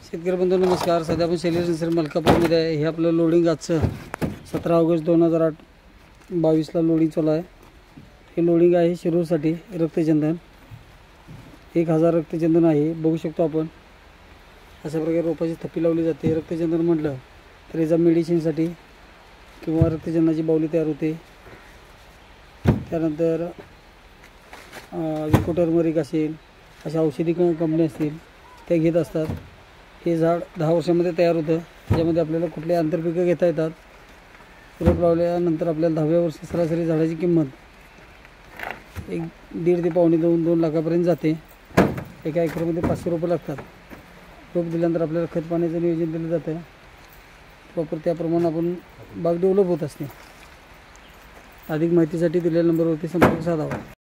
शेतकरी बंधू नमस्कार. सध्या आपण शैलेश नर्सरी मलकापूरमध्ये आहे. हे आपलं लोडिंग आजचं 17 ऑगस्ट 2022ला लोडिंग चालू आहे. हे लोडिंग आहे शिरूरसाठी. रक्तचंदन 1000 रक्तचंदन आहे. बघू शकतो आपण अशा प्रकारे रोपाची थप्पी लावली जाते. रक्तचंदन म्हटलं तर याचा मेडिसिनसाठी किंवा रक्तचंदनाची बावली तयार होते. त्यानंतर विकोटर्मरिक असेल अशा औषधी कंपनी असतील त्या घेत असतात. हे झाड 10 वर्षामध्ये तयार होतं. त्याच्यामध्ये आपल्याला कुठले आंतरपिकं घेता येतात. रोप लावल्यानंतर आपल्याला 10व्या वर्षी सरासरी झाडाची किंमत 1.5 ते पावणे 2 लाखापर्यंत जाते. एका एकरमध्ये 500 रोपं लागतात. रोप दिल्यानंतर आपल्याला खत पाण्याचं नियोजन दिलं जातं. प्रॉपर त्याप्रमाणे आपण बाग डेव्हलप होत असते. अधिक माहितीसाठी दिलेल्या नंबरवरती संपर्क साधावा.